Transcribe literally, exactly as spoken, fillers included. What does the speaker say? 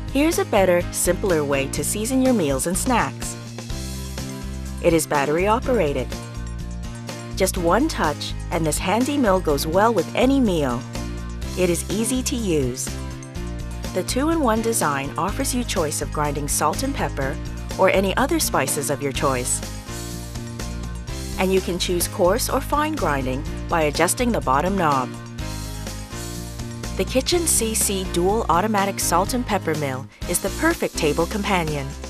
Here's a better, simpler way to season your meals and snacks. It is battery operated. Just one touch and this handy mill goes well with any meal. It is easy to use. The two in one design offers you choice of grinding salt and pepper or any other spices of your choice. And you can choose coarse or fine grinding by adjusting the bottom knob. The Kitchencc Dual Automatic Salt and Pepper Mill is the perfect table companion.